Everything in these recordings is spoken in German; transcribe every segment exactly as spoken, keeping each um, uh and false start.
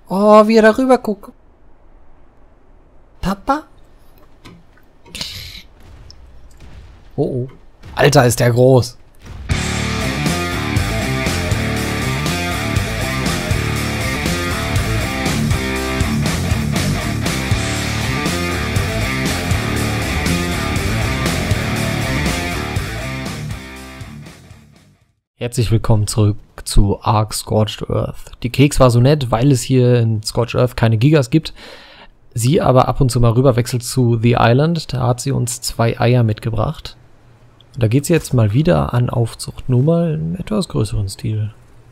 Oh, wie er da rüber guckt. Papa? Oh, oh. Alter, ist der groß. Herzlich willkommen zurück zu Ark Scorched Earth. Die Keks war so nett, weil es hier in Scorched Earth keine Gigas gibt. Sie aber ab und zu mal rüber wechselt zu The Island. Da hat sie uns zwei Eier mitgebracht. Und da geht sie jetzt mal wieder an Aufzucht. Nur mal in etwas größeren Stil.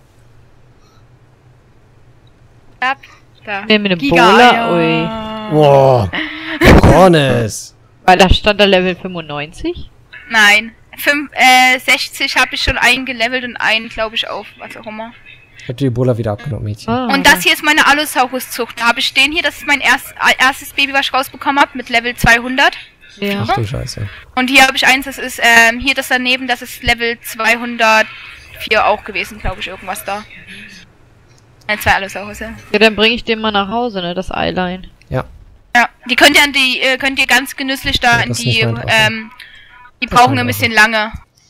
Da. Nee, mit dem Bowler, ui. Wow. Cornes. Weil da stand da Level fünfundneunzig? Nein. Fünf, äh, sechzig habe ich schon eingelevelt und einen, glaube ich, auf, was auch immer. Ich hab die Ebola wieder abgenommen, Mädchen. Ah. Und das hier ist meine Allosaurus-Zucht. Da habe ich den hier, das ist mein erst, erstes Baby, was ich rausbekommen habe, mit Level zweihundert. Ja. Ach du Scheiße. Und hier habe ich eins, das ist, ähm, hier das daneben, das ist Level zweihundertvier auch gewesen, glaube ich, irgendwas da. Äh, zwei Allosaurus, ja. Ja, dann bringe ich den mal nach Hause, ne, das Eilein. Ja. Ja, die könnt ihr an die, äh, könnt ihr ganz genüsslich da Ja, in das ist die, nicht mein Drache. ähm, die Das brauchen ist ein mein bisschen lange.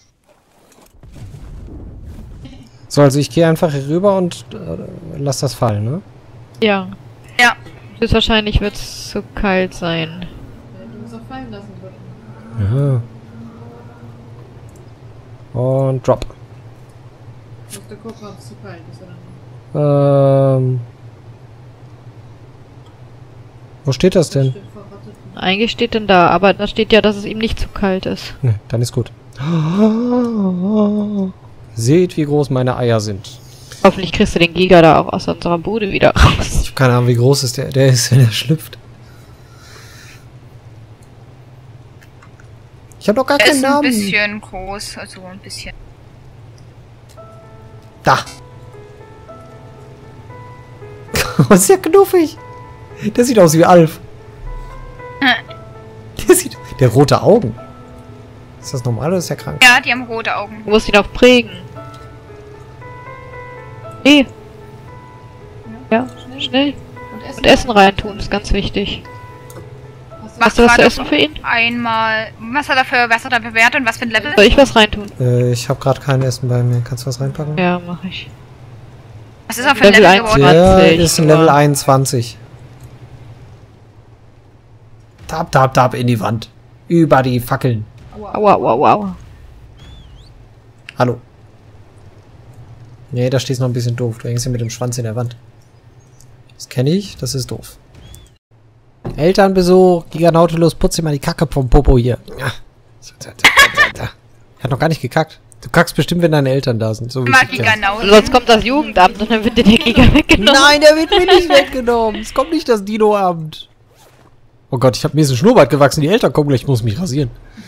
So, also ich gehe einfach hier rüber und äh, lass das fallen, ne? Ja. Ja. Höchstwahrscheinlich wird es zu kalt sein. Du musst auch fallen lassen können. Aha. Und drop. Du musst gucken, ob es zu kalt ist oder nicht. Ähm. Wo steht das denn? Steht verrottet. Eigentlich steht denn da, aber da steht ja, dass es ihm nicht zu kalt ist. Ne, dann ist gut. Seht, wie groß meine Eier sind. Hoffentlich kriegst du den Giga da auch aus unserer Bude wieder raus. Ich habe keine Ahnung, wie groß ist der, der ist, wenn er schlüpft. Ich habe noch gar Er keinen ist ein Namen. bisschen groß, also ein bisschen. Da. Was ist der knuffig? Der sieht aus wie Alf. Der sieht... Der rote Augen. Ist das normal oder ist der krank? Ja, die haben rote Augen. Du musst ihn auch prägen. Nee. Ja, schnell. Und Essen. Und Essen reintun ist ganz wichtig. Hast du Mach Hast du was zu gerade essen für ihn? Einmal. Was hat er für, was hat er für Werte und was für ein Level? Soll ich was reintun? Äh, ich habe gerade kein Essen bei mir. Kannst du was reinpacken? Ja, mach ich. Was ist er für ein Level Level eins. geworden? Der zwanzig, ist ein nur. Level einundzwanzig. Tap, tap, tap in die Wand. Über die Fackeln. Aua, aua, aua. Hallo. Nee, da stehst noch ein bisschen doof. Du hängst ja mit dem Schwanz in der Wand. Das kenne ich, das ist doof. Elternbesuch, Giganautilus, putz dir mal die Kacke vom Popo hier. Ja. Er hat noch gar nicht gekackt. Du kackst bestimmt, wenn deine Eltern da sind. So wie Mag ich ich kenn's. genau. Sonst kommt das Jugendamt und dann wird dir der Giga weggenommen. Nein, der wird mir nicht weggenommen. Es kommt nicht das Dino-Amt. Oh Gott, ich habe mir so ein Schnurrbart gewachsen. Die Eltern kommen gleich, ich muss mich rasieren.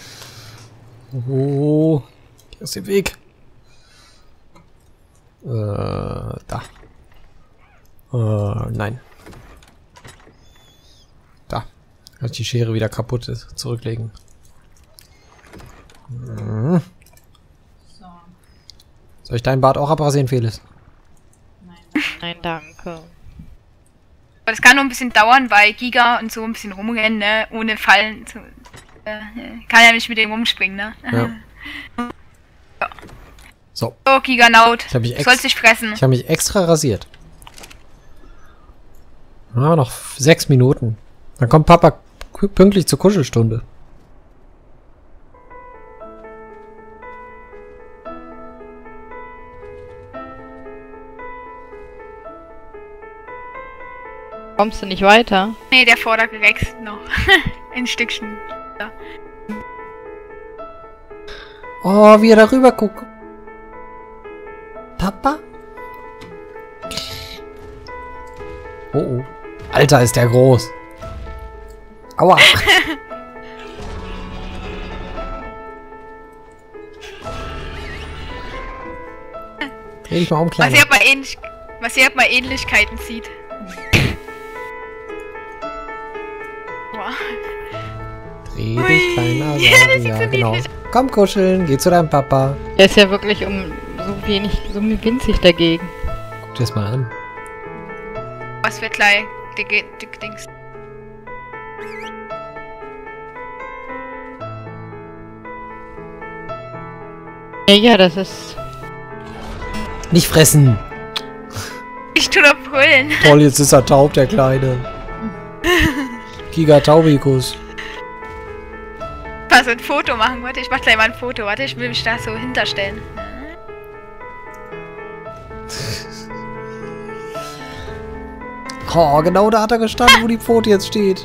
Oh, hier ist der Weg. Äh, da. Äh, nein. Da. Kann ich die Schere wieder kaputt ist. Zurücklegen. Hm. So. Soll ich deinen Bart auch abrasieren, Felis? Nein. Nein, danke. Das kann nur ein bisschen dauern, weil Giga und so ein bisschen rumrennen, ne? Ohne Fallen. Zu, äh, kann ja nicht mit dem rumspringen, ne? Ja. So, So, Giganaut. Ich hab mich Du ex- sollst dich fressen. ich habe mich extra rasiert. Ah, noch sechs Minuten. Dann kommt Papa k- pünktlich zur Kuschelstunde. Kommst du nicht weiter? Nee, der vordere Rex noch. Ein Stückchen. Ja. Oh, wie er da rüber guckt. Papa? Oh, oh. Alter, ist der groß. Aua. Dreh dich mal um, Was Kleiner. ihr aber ähnlich, was ihr mal Ähnlichkeiten sieht. Boah. Dreh Ui. dich, Kleiner. Ja, Sagen, das sieht ja, so genau. niedlich Komm kuscheln, geh zu deinem Papa. Der ist ja wirklich um so wenig, so winzig dagegen. Guck dir das mal an. Was wird gleich dicke dick Dings. Ja, ja, das ist... Nicht fressen! Ich tu doch brüllen. Toll, jetzt ist er taub, der Kleine. Gigataubikus. Mal so ein Foto machen, warte, ich mach gleich mal ein Foto, warte, ich will mich da so hinterstellen. Oh, genau da hat er gestanden, wo die Pfote jetzt steht.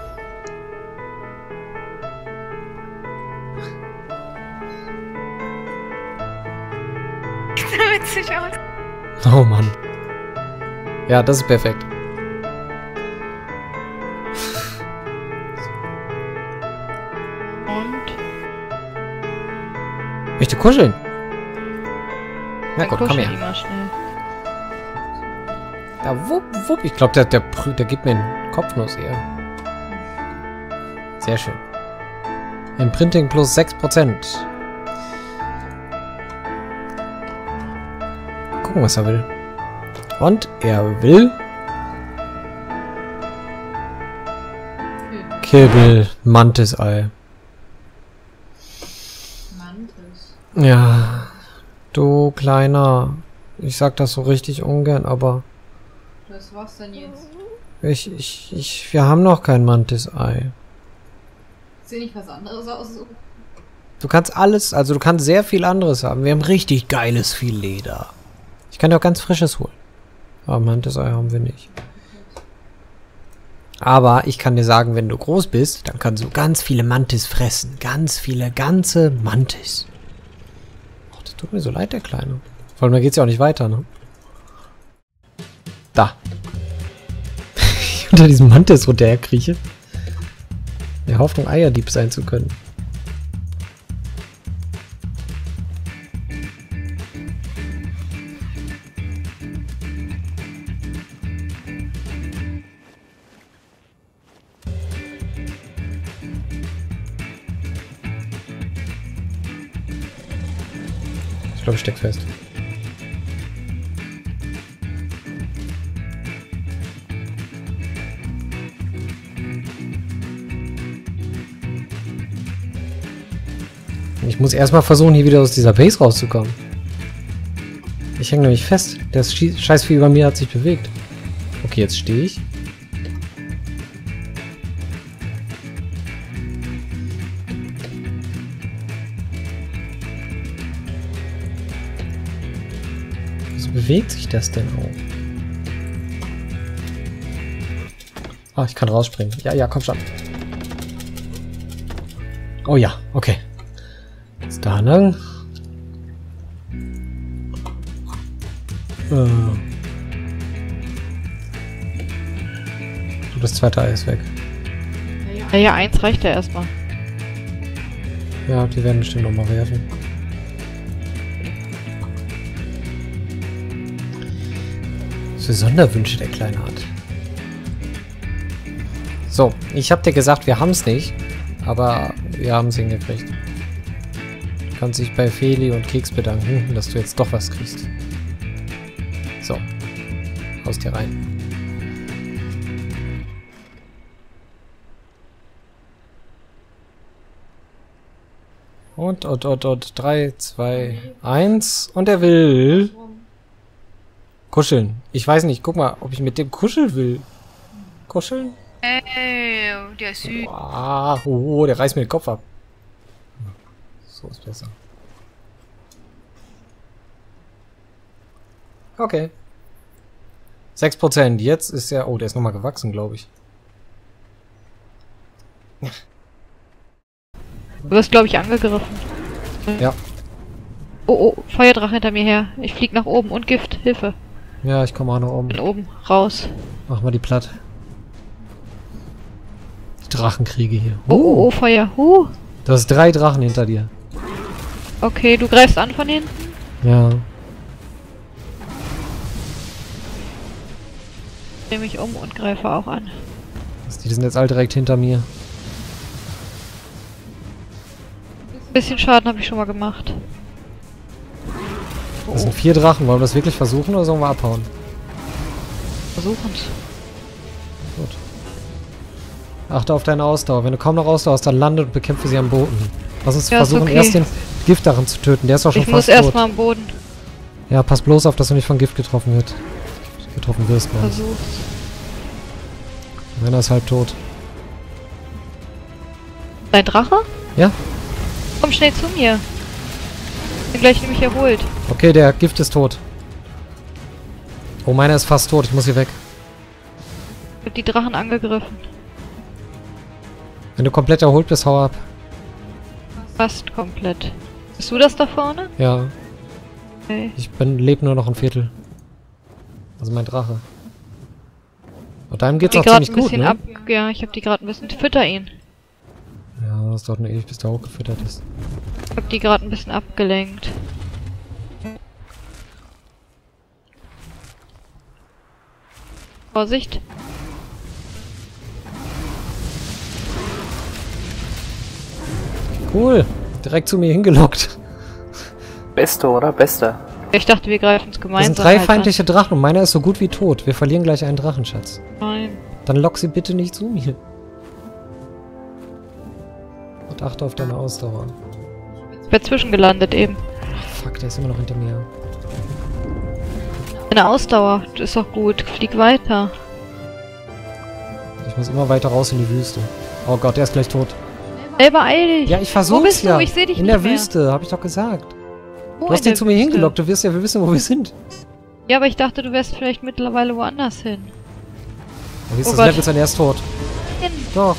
Sieht so witzig aus. Oh Mann. Ja, das ist perfekt. Und? Möchte kuscheln. Na Dann gut, komm kuschel her. die mal schnell. Ja, wupp, wupp. Ich glaube, der, der, der gibt mir einen Kopfnuss eher. Sehr schön. Imprinting plus sechs Prozent. Gucken, was er will. Und er will... Kirbel, Mantis-Ei. Mantis. Ja, du Kleiner. Ich sag das so richtig ungern, aber... Das war's dann jetzt. Ich, ich, ich... Wir haben noch kein Mantis-Ei. Sieht nicht was anderes aus? So? Du kannst alles... Also du kannst sehr viel anderes haben. Wir haben richtig geiles viel Leder. Ich kann dir auch ganz frisches holen. Aber Mantis-Ei haben wir nicht. Aber ich kann dir sagen, wenn du groß bist, dann kannst du ganz viele Mantis fressen. Ganz viele, ganze Mantis. Ach, das tut mir so leid, der Kleine. Vor allem, da geht's ja auch nicht weiter, ne? Da. Ich unter diesem Mantis runterherkrieche. In der Hoffnung, Eierdieb sein zu können. Ich glaube, ich steck fest. Ich muss erstmal versuchen, hier wieder aus dieser Base rauszukommen. Ich hänge nämlich fest. Das Scheißvieh über mir hat sich bewegt. Okay, jetzt stehe ich. Wieso bewegt sich das denn auch? Ah, ich kann rausspringen. Ja, ja, komm schon. Oh ja, okay. Jetzt da lang. Äh. Das zweite Ei ist weg. Ja, ja, eins reicht ja erstmal. Ja, die werden bestimmt noch mal werfen. Was für Sonderwünsche der Kleine hat. So, ich hab dir gesagt, wir haben es nicht. Aber wir haben es hingekriegt. Du kannst dich bei Feli und Keks bedanken, dass du jetzt doch was kriegst. So. Haust dir rein. Und, und, und, und. drei, zwei, eins. Und er will... Kuscheln. Ich weiß nicht, guck mal, ob ich mit dem kuscheln will. Kuscheln? Ey, der ist süß. Ah, oh, der reißt mir den Kopf ab. So ist besser. Okay. sechs Prozent. Jetzt ist er... Oh, der ist nochmal gewachsen, glaube ich. Du wirst, glaube ich, angegriffen. Ja. Oh, oh, Feuerdrache hinter mir her. Ich flieg nach oben und Gift. Hilfe. Ja, ich komme auch nach Bin oben. oben. Raus. Mach mal die platt. Die Drachenkriege hier. Oh, oh, oh, Feuer. Huh. Du hast drei Drachen hinter dir. Okay, du greifst an von hinten. Ja. Ich drehe mich um und greife auch an. Die sind jetzt alle direkt hinter mir. Bisschen Schaden habe ich schon mal gemacht. Das sind vier Drachen. Wollen wir das wirklich versuchen oder sollen wir abhauen? Versuchen's. Achte auf deine Ausdauer. Wenn du kaum noch Ausdauer hast, dann lande und bekämpfe sie am Boden. Lass uns Ja, ist versuchen, okay. erst den Giftdrachen zu töten. Der ist doch schon Ich muss fast tot. erstmal am Boden. Ja, pass bloß auf, dass du nicht von Gift getroffen wird. Getroffen wirst, Mann. Versuch's. Meiner ist halb tot. Dein Drache? Ja? Komm schnell zu mir. Bin gleich nämlich erholt. Okay, der Gift ist tot. Oh, meiner ist fast tot. Ich muss hier weg. Ich hab die Drachen angegriffen. Wenn du komplett erholt bist, hau ab. Fast komplett. Bist du das da vorne? Ja, Okay. ich bin lebe nur noch ein Viertel. Also mein Drache. Und deinem geht's Die auch gerade ziemlich ein gut, bisschen ne? ab. Ja, ich hab die gerade ein bisschen. Fütter ihn. Ja, das dauert nur ewig, bis der hochgefüttert ist. Ich hab die gerade ein bisschen abgelenkt. Vorsicht. Cool. Direkt zu mir hingelockt. Beste, oder? Bester. Ich dachte, wir greifen uns Das gemeinsam. sind drei halt feindliche Drachen und meiner ist so gut wie tot. Wir verlieren gleich einen Drachenschatz. an. Nein. Dann lock sie bitte nicht zu mir. Und achte auf deine Ausdauer. Ich bin zwischengelandet eben. Fuck, der ist immer noch hinter mir. Deine Ausdauer, das ist doch gut. Flieg weiter. Ich muss immer weiter raus in die Wüste. Oh Gott, der ist gleich tot. Ey, beeil dich. Ja, ich versuch's Wo bist ja. du? Ich seh dich In nicht der mehr. Wüste, hab ich doch gesagt. Wo Du hast in der ihn zu mir Wüste? hingelockt. Du wirst ja wissen, wo wir sind. Ja, aber ich dachte, du wärst vielleicht mittlerweile woanders hin. Dann ist Oh das Gott. Level dann erst tot. Hin. Doch.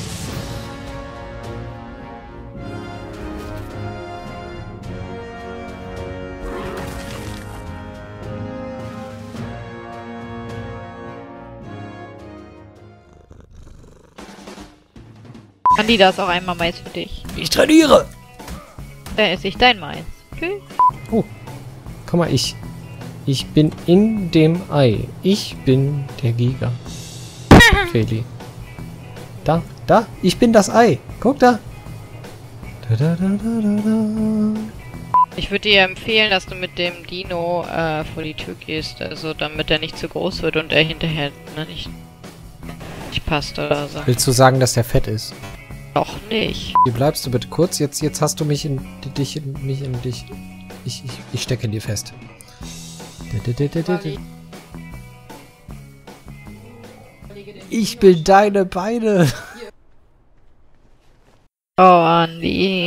Andi, da ist auch einmal Mais für dich. Ich trainiere. Da esse ich dein Mais. Okay. Oh. Guck mal, ich. Ich bin in dem Ei. Ich bin der Giga. Feli. Da, da. Ich bin das Ei. Guck da. Da, da, da, da, da, da. Ich würde dir empfehlen, dass du mit dem Dino äh, vor die Tür gehst, also damit er nicht zu groß wird und er hinterher ne, nicht, nicht passt oder so. Willst du sagen, dass der fett ist? Doch nicht. Hier bleibst du bitte kurz. Jetzt, jetzt hast du mich in dich, in mich in dich. Ich, ich, ich stecke in dir fest. Ich bin deine Beine. Oh, Andi.